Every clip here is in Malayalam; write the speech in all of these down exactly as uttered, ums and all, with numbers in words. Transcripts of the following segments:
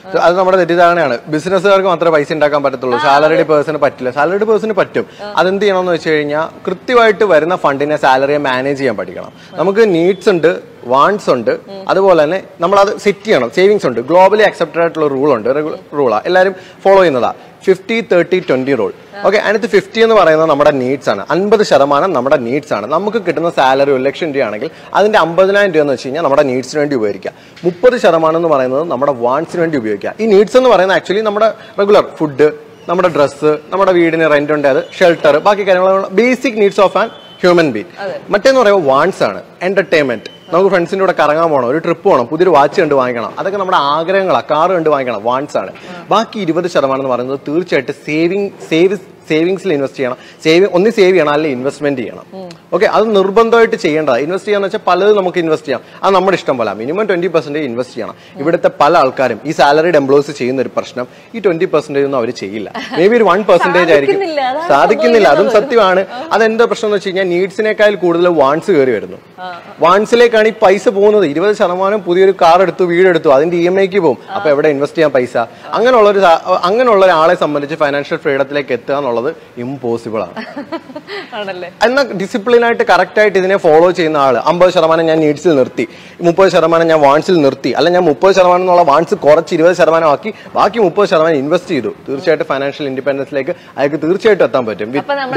അത് നമ്മുടെ തെറ്റിദ്ധാരണയാണ്. ബിസിനസ്സുകാർക്ക് മാത്രമേ പൈസ ഉണ്ടാക്കാൻ പറ്റത്തുള്ളൂ, സാലറിഡ് പേഴ്സണ് പറ്റില്ല. സാലറിഡ് പേഴ്സണ് പറ്റും. അതെന്ത് ചെയ്യണമെന്ന് വെച്ച് കഴിഞ്ഞാൽ കൃത്യമായിട്ട് വരുന്ന ഫണ്ടിനെ സാലറിയെ മാനേജ് ചെയ്യാൻ പഠിക്കണം. നമുക്ക് നീഡ്സ് ഉണ്ട്, വാണ്ട്സ് ഉണ്ട്, അതുപോലെ തന്നെ നമ്മളത് സെറ്റ് ചെയ്യണം. സേവിങ്സ് ഉണ്ട്, ഗ്ലോബലി അക്സെപ്റ്റഡ് ആയിട്ടുള്ള റൂൾ ഉണ്ട്, റൂളാണ് എല്ലാവരും ഫോളോ ചെയ്യുന്നതാ, fifty thirty twenty rule. Okay, അതിനകത്ത് ഫിഫ്റ്റി എന്ന് പറയുന്നത് നമ്മുടെ നീഡ്സ് ആണ്, അൻപത് ശതമാനം നമ്മുടെ നീഡ്സ് ആണ്. നമുക്ക് കിട്ടുന്ന സാലറി ഒരു ലക്ഷം രൂപയാണെങ്കിൽ അതിന്റെ അമ്പതിനായിരം രൂപ എന്ന് വെച്ച് കഴിഞ്ഞാൽ നമ്മുടെ നീഡ്സിന് വേണ്ടി ഉപയോഗിക്കുക. മുപ്പത് ശതമാനം എന്ന് പറയുന്നത് നമ്മുടെ വാണ്ട്സിന് വേണ്ടി ഉപയോഗിക്കുക. ഈ നീഡ്സ് എന്ന് പറയുന്നത് ആക്ച്വലി നമ്മുടെ റെഗുലർ ഫുഡ്, നമ്മുടെ ഡ്രസ്സ്, നമ്മുടെ വീടിന് റെന്റ് ഉണ്ട്, അത് ഷെൽട്ടർ, ബാക്കി കാര്യങ്ങൾ basic needs of an human being. മറ്റേന്ന് പറയുമ്പോൾ വാണ്ട്സ് ആണ്, എന്റർടൈൻമെന്റ്, നമുക്ക് ഫ്രണ്ട്സിന്റെ കൂടെ കറങ്ങാൻ പോകണം, ഒരു ട്രിപ്പ് പോകണം, പുതിയൊരു വാച്ച് കണ്ട് വാങ്ങിക്കണം, അതൊക്കെ നമ്മുടെ ആഗ്രഹങ്ങളാണ്. കാറ് കണ്ട് വാങ്ങിക്കണം, വാണ്ട്സ് ആണ്. ബാക്കി ഇരുപത് ശതമാനം എന്ന് പറയുന്നത് തീർച്ചയായിട്ടും സേവിങ് സേവ് സേവിങ്സിൽ ഇൻവെസ്റ്റ് ചെയ്യണം. സേവിങ് ഒന്ന് സേവ് ചെയ്യണം, അല്ലെങ്കിൽ ഇൻവെസ്റ്റ്മെന്റ് ചെയ്യണം. ഓക്കെ, അത് നിർബന്ധമായിട്ട് ചെയ്യേണ്ടതാണ്. ഇൻവെസ്റ്റ് ചെയ്യാന്ന് വെച്ചാൽ പലതും നമുക്ക് ഇൻവെസ്റ്റ് ചെയ്യാം, അത് നമ്മുടെ ഇഷ്ടം പോലെ. മിനിമം ട്വന്റി പെർസെന്റേജ് ഇൻവെസ്റ്റ് ചെയ്യണം. ഇവിടുത്തെ പല ആൾക്കാരും ഈ സാലറിഡ് എംപ്ലോയീസ് ചെയ്യുന്ന ഒരു പ്രശ്നം, ഈ ട്വന്റി പെർസെന്റേജ് ഒന്നും അവർ ചെയ്യില്ല. മേ ബി ഒരു വൺ പെർസെന്റേജ് ആയിരിക്കും. സാധിക്കുന്നില്ല, അതും സത്യമാണ്. അതെന്താ പ്രശ്നം എന്ന് വെച്ച് കഴിഞ്ഞാൽ നീഡ്സിനേക്കാൾ കൂടുതൽ വാണ്ട്സ് കയറി വരുന്നു. വാണ്ട്സിലേക്കാണ് ഈ പൈസ പോകുന്നത്. ഇരുപത് ശതമാനം പുതിയൊരു കാർ എടുത്തു, വീടെടുത്തു, അതിന്റെ ഇ എം ഐക്ക് പോകും. അപ്പൊ എവിടെ ഇൻവെസ്റ്റ് ചെയ്യാൻ പൈസ? അങ്ങനെയുള്ള ഒരു അങ്ങനെയുള്ള ഒരാളെ സംബന്ധിച്ച് ഫൈനാൻഷ്യൽ ഫ്രീഡത്തിലേക്ക് എത്തുക എന്നുള്ളത് ഇമ്പോസിബിൾ ആണ്. എന്നാൽ ഡിസിപ്ലിനായിട്ട് കറക്റ്റ് ആയിട്ട് ഇതിനെ ഫോളോ ചെയ്യുന്ന ആള് അമ്പത് ശതമാനം ഞാൻ നീഡ്സിൽ നിർത്തി, മുപ്പത് ശതമാനം ഞാൻ വാണ്ട്സിൽ നിർത്തി, അല്ല ഞാൻ മുപ്പത് ശതമാനം എന്നുള്ള വാണ്ട്സ് കുറച്ച് ഇരുപത് ശതമാനം ആക്കി ബാക്കി മുപ്പത് ശതമാനം ഇൻവെസ്റ്റ് ചെയ്തു, തീർച്ചയായിട്ടും ഫൈനാൻഷ്യൽ ഇൻഡിപെൻഡൻസിലേക്ക് അയാൾക്ക് തീർച്ചയായിട്ടും എത്താൻ പറ്റും.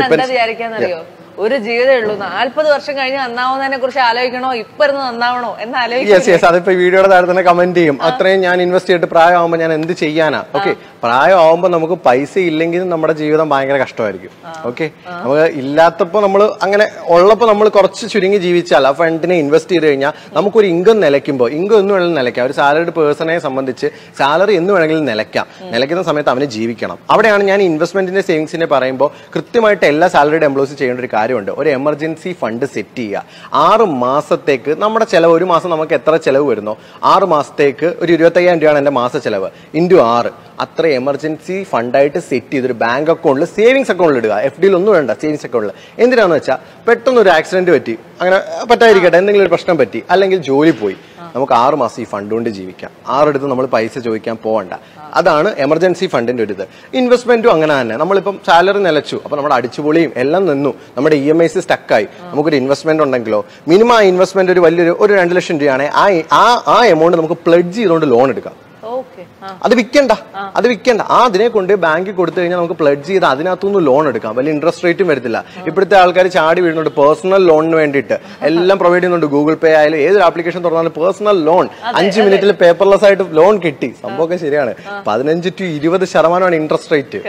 ഒരു ജീവിതമേ ഉള്ളൂ. നാല്പത് വർഷം കഴിഞ്ഞ് നന്നാവുന്നതിനെ കുറിച്ച് ആലോചിക്കണോ, ഇപ്പൊ ഇരുന്ന് നന്നാവണോ എന്ന് ആലോചിക്കും. അതിപ്പോ വീഡിയോയുടെ താഴെ തന്നെ കമന്റ് ചെയ്യും, അത്രയും ഞാൻ ഇൻവെസ്റ്റ് ചെയ്തിട്ട് പ്രായമാകുമ്പോൾ ഞാൻ എന്ത് ചെയ്യാനാ? ഓക്കെ, പ്രായമാകുമ്പോൾ നമുക്ക് പൈസ ഇല്ലെങ്കിൽ നമ്മുടെ ജീവിതം ഭയങ്കര കഷ്ടമായിരിക്കും. ഓക്കെ, നമുക്ക് ഇല്ലാത്തപ്പോ നമ്മൾ അങ്ങനെ ഉള്ളപ്പോ നമ്മൾ കുറച്ച് ചുരുങ്ങി ജീവിച്ചാൽ ആ ഫണ്ടിനെ ഇൻവെസ്റ്റ് ചെയ്ത് കഴിഞ്ഞാൽ നമുക്കൊരു ഇൻകം നിലയ്ക്കുമ്പോൾ, ഇൻകം എന്ന് വേണമെങ്കിലും നിലയ്ക്കാം. ഒരു സാലറിഡ് പേഴ്സണെ സംബന്ധിച്ച് സാലറി എന്ന് വേണമെങ്കിലും നിലയ്ക്കാം. നിലയ്ക്കുന്ന സമയത്ത് അവന് ജീവിക്കണം. അവിടെയാണ് ഞാൻ ഇൻവെസ്റ്റ്മെന്റിന്റെ സേവിങ്സിനെ പറയുമ്പോൾ കൃത്യമായിട്ട് എല്ലാ സാലറിഡ് എംപ്ലോയീസ് ചെയ്യേണ്ട ഒരു കാര്യം ഉണ്ട്. ഒരു എമർജൻസി ഫണ്ട് സെറ്റ് ചെയ്യുക. ആറ് മാസത്തേക്ക് നമ്മുടെ ചെലവ്, ഒരു മാസം നമുക്ക് എത്ര ചെലവ് വരുന്നോ ആറ് മാസത്തേക്ക് ഒരു ഇരുപത്തയ്യായിരം രൂപയാണ് എന്റെ മാസ ചെലവ്, ഇൻറ്റു ആറ്, അത്ര എമർജൻസി ഫണ്ടായിട്ട് സെറ്റ് ചെയ്തൊരു ബാങ്ക് അക്കൗണ്ടിൽ, സേവിങ്സ് അക്കൗണ്ടിൽ ഇടുക. എഫ് ഡിയിൽ ഒന്നും വേണ്ട, സേവിങ്സ് അക്കൗണ്ടിൽ. എന്തിനാന്ന് വെച്ചാൽ പെട്ടെന്ന് ഒരു ആക്സിഡന്റ് പറ്റി, അങ്ങനെ പറ്റാതിരിക്കട്ടെ, എന്തെങ്കിലും ഒരു പ്രശ്നം പറ്റി, അല്ലെങ്കിൽ ജോലി പോയി, നമുക്ക് ആറ് മാസം ഈ ഫണ്ട് കൊണ്ട് ജീവിക്കാം. ആറെടുത്ത് നമ്മൾ പൈസ ചോദിക്കാൻ പോകണ്ട. അതാണ് എമർജൻസി ഫണ്ടിന്റെ ഒരു ഇത്. ഇൻവെസ്റ്റ്മെന്റും അങ്ങനെ തന്നെ. നമ്മളിപ്പം സാലറി നിലച്ചു, അപ്പൊ നമ്മുടെ അടിച്ചുപൊളിയും എല്ലാം നിന്നു, നമ്മുടെ ഇ എം ഐസ് സ്റ്റക്കായി, നമുക്കൊരു ഇൻവെസ്റ്റ്മെന്റ് ഉണ്ടെങ്കിലോ മിനിമം ആ ഇൻവെസ്റ്റ്മെന്റ് ഒരു വലിയൊരു ഒരു രണ്ട് ലക്ഷം രൂപയാണ്, ആ ആ എമൗണ്ട് നമുക്ക് പ്ലെഡ്ജ് ചെയ്തുകൊണ്ട് ലോൺ എടുക്കാം. അത് വിൽക്കണ്ട, അത് വിൽക്കണ്ട. ആ അതിനെ കൊണ്ട് ബാങ്കിൽ കൊടുത്തു കഴിഞ്ഞാൽ നമുക്ക് പ്ലെഡ്ജ് ചെയ്ത് അതിനകത്തുനിന്ന് ലോൺ എടുക്കാം. വലിയ ഇൻട്രസ്റ്റ് റേറ്റും വരത്തില്ല. ഇപ്പോഴത്തെ ആൾക്കാർ ചാടി വീഴുന്നുണ്ട് പേഴ്സണൽ ലോണിന് വേണ്ടിയിട്ട്, എല്ലാം പ്രൊവൈഡ് ചെയ്യുന്നുണ്ട്. ഗൂഗിൾ പേ ആയാലും ഏതൊരു ആപ്ലിക്കേഷൻ തുറന്നാലും പേഴ്സണൽ ലോൺ അഞ്ച് മിനിറ്റിൽ പേപ്പർലെസ് ആയിട്ട് ലോൺ കിട്ടി. സംഭവമൊക്കെ ശരിയാണ്. പതിനഞ്ച് ടു ഇരുപത് ശതമാനമാണ് ഇൻട്രസ്റ്റ് റേറ്റ്.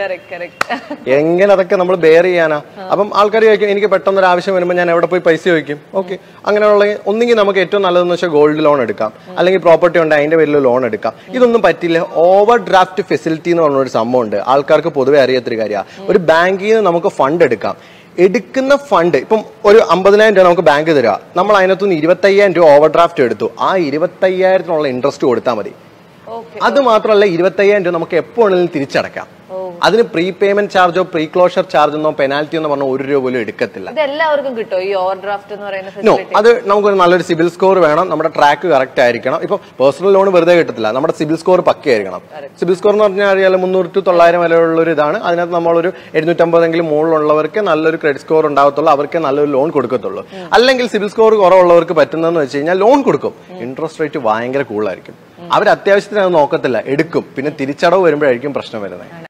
എങ്ങനെ അതൊക്കെ നമ്മൾ ബെയർ ചെയ്യാനാ? അപ്പം ആൾക്കാർ ചോദിക്കും, എനിക്ക് പെട്ടെന്ന് ഒരു ആവശ്യം വരുമ്പോൾ ഞാൻ എവിടെ പോയി പൈസ ചോദിക്കും? ഓക്കെ, അങ്ങനെയുള്ള ഒന്നെങ്കിൽ നമുക്ക് ഏറ്റവും നല്ലതെന്ന് വെച്ചാൽ ഗോൾഡ് ലോൺ എടുക്കാം, അല്ലെങ്കിൽ പ്രോപ്പർട്ടി ഉണ്ട് അതിന്റെ പേരിൽ ലോൺ എടുക്കാം. ഇതൊന്നും പറ്റില്ല. ഓവർ ഡ്രാഫ്റ്റ് ഫെസിലിറ്റി എന്ന് പറഞ്ഞൊരു സംഭവം ഉണ്ട്, ആൾക്കാർക്ക് പൊതുവെ അറിയാത്തൊരു കാര്യമാണ്. ഒരു ബാങ്കിൽ നിന്ന് നമുക്ക് ഫണ്ട് എടുക്കാം. എടുക്കുന്ന ഫണ്ട് ഇപ്പം ഒരു അമ്പതിനായിരം രൂപ നമുക്ക് ബാങ്ക് തരിക, നമ്മൾ അതിനകത്തുനിന്ന് ഇരുപത്തയ്യായിരം രൂപ ഓവർ ഡ്രാഫ്റ്റ് എടുത്തു, ആ ഇരുപത്തയ്യായിരത്തിനുള്ള ഇൻട്രസ്റ്റ് കൊടുത്താൽ മതി. അത് മാത്രമല്ല ഇരുപത്തയ്യായിരം രൂപ നമുക്ക് എപ്പോഴെങ്കിലും തിരിച്ചടക്കാം. അതിന് പ്രീ പേയ്മെന്റ് ചാർജോ പ്രീ ക്ലോഷർ ചാർജ് എന്നോ പെനാൽറ്റി എന്ന് പറഞ്ഞ ഒരു രൂപ പോലും എടുക്കത്തില്ല. എല്ലാവർക്കും കിട്ടും ഈ ഓവർ ഡ്രാഫ്റ്റ് എന്ന് പറയുന്നത്? നോ, അത് നമുക്കൊരു നല്ലൊരു സിബിൽ സ്കോർ വേണം, നമ്മുടെ ട്രാക്ക് കറക്റ്റ് ആയിരിക്കണം. ഇപ്പൊ പേഴ്സണൽ ലോൺ വെറുതെ കിട്ടത്തില്ല, നമ്മുടെ സിബിൽ സ്കോർ പക്കയായിരിക്കണം. സിബിൽ സ്കോർ എന്ന് പറഞ്ഞാൽ അറിയാലോ, മുന്നൂറ് ടു തൊള്ളായിരം വരെയുള്ള ഒരു ഇതാണ്. അതിനകത്ത് നമ്മളൊരു എഴുന്നൂറ്റമ്പതെങ്കിലും മുകളിലുള്ളവർക്ക് നല്ലൊരു ക്രെഡിറ്റ് സ്കോർ ഉണ്ടാകത്തുള്ളൂ, അവർക്ക് നല്ലൊരു ലോൺ കൊടുക്കത്തുള്ളൂ. അല്ലെങ്കിൽ സിബിൽ സ്കോർ കുറവുള്ളവർക്ക് പറ്റുന്നതെന്ന് വെച്ച് കഴിഞ്ഞാൽ ലോൺ കൊടുക്കും, ഇൻട്രസ്റ്റ് റേറ്റ് ഭയങ്കര കൂടുതലായിരിക്കും. അവർ അത്യാവശ്യത്തിന് അത് നോക്കത്തില്ല, എടുക്കും, പിന്നെ തിരിച്ചടവ് വരുമ്പോഴായിരിക്കും പ്രശ്നം വരുന്നത്.